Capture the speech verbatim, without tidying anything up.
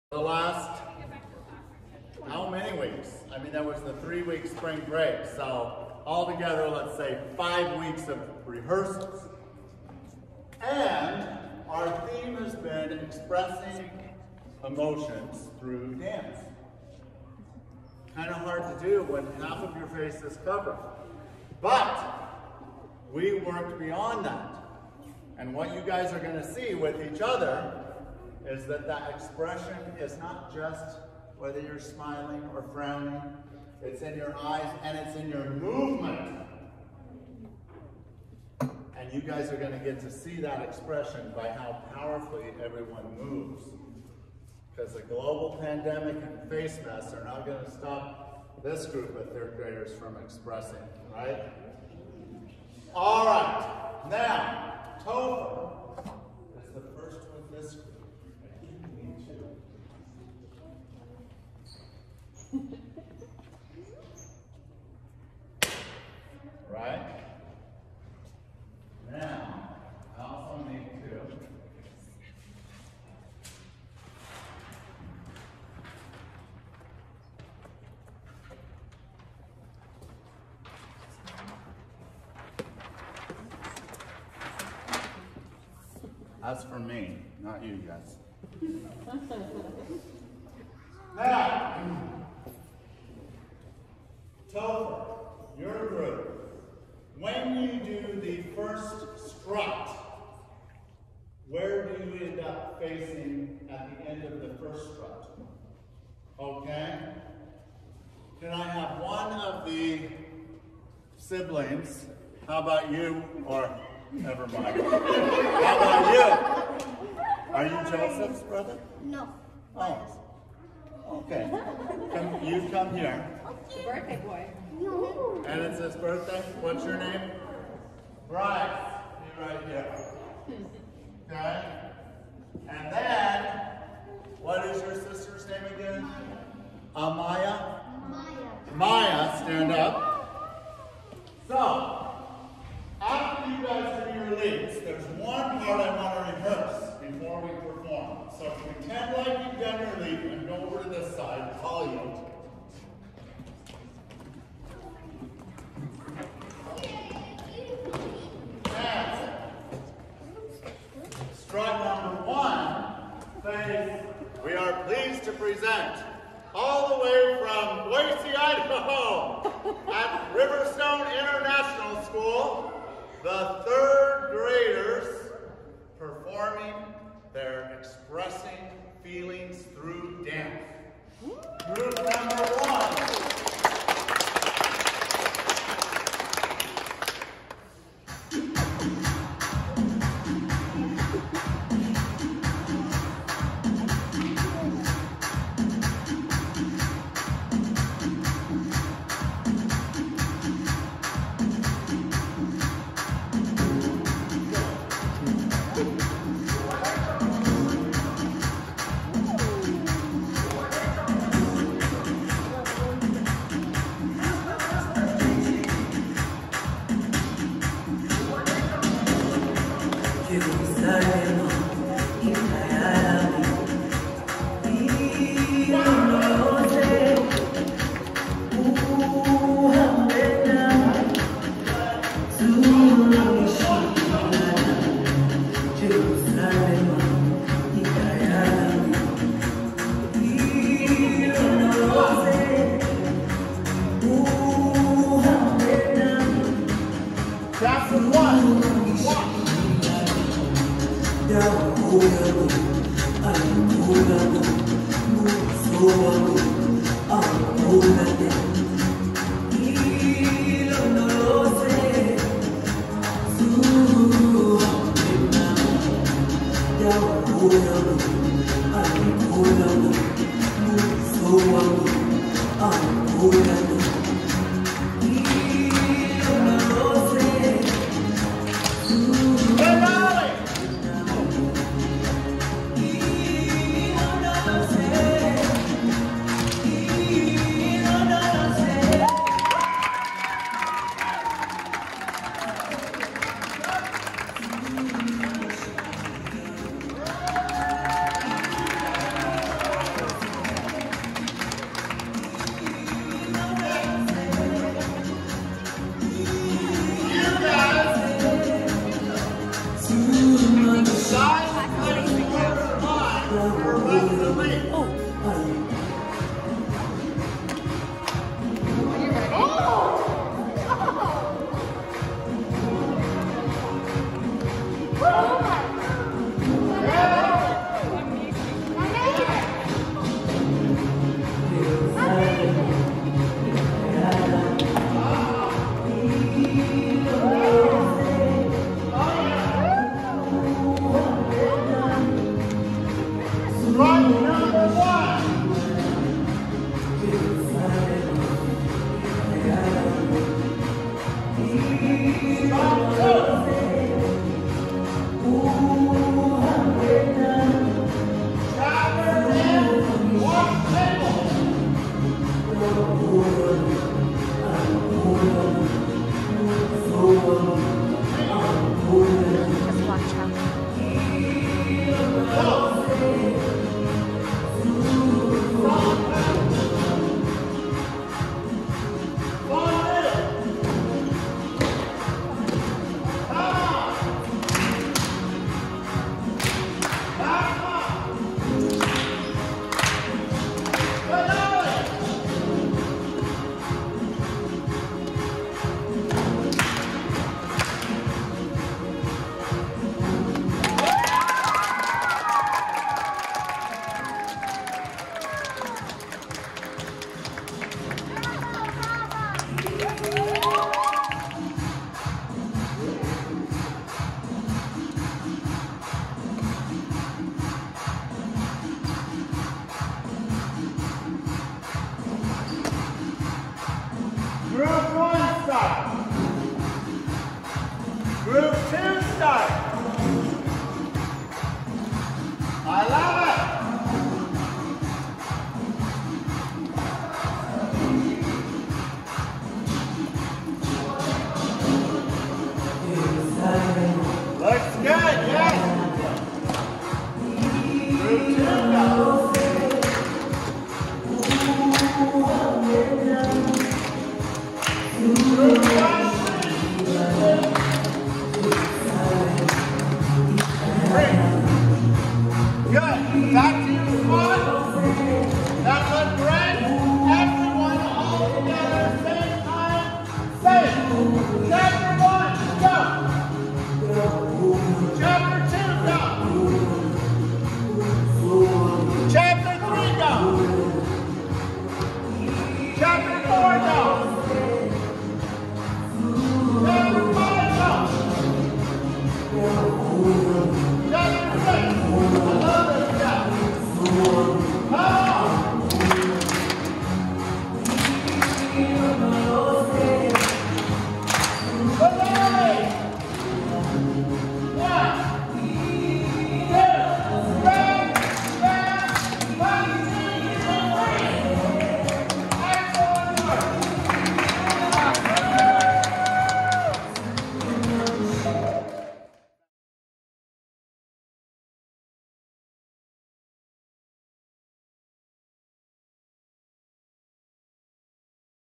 The last, how many weeks? I mean, that was the three-week spring break. So altogether, let's say five weeks of rehearsals. And our theme has been expressing emotions through dance. Kind of hard to do when half of your face is covered. But we worked beyond that. And what you guys are going to see with each other is that that expression is not just whether you're smiling or frowning. It's in your eyes and it's in your movement. And you guys are going to get to see that expression by how powerfully everyone moves. Because the global pandemic and face masks are not going to stop this group of third graders from expressing, right? All right. Now, Topher is the first with this group. Right? Now, I also need to that's for me, not you guys. Now, Topher, your group, when you do the first strut, where do you end up facing at the end of the first strut? Okay? Can I have one of the siblings, how about you, or never mind. How about you? Are you Joseph's brother? No. Oh. Okay. Come, you come here. The birthday boy. And it's his birthday. What's your name? Bryce. You right here. Okay. And then, what is your sister's name again? Amaya? Maya. Maya, stand up. So, after you guys do your leads, there's one part I want to rehearse before we perform. So pretend like you've done your lead and go over to this side, I'll yield. And strut number one, phase, we are pleased to present all the way from Boise, Idaho, at Riverstone International School, the third graders performing their expressing feelings through dance. Group number one. I love it. Looks good, yes. Group two, go. Group one, three. Good. Back to your spot. That one, Brent. Everyone all together, same time. Say it. Chapter one, go. Chapter two, go. Chapter three, go. Chapter four, go. Chapter five, go. Chapter six. I love this, go.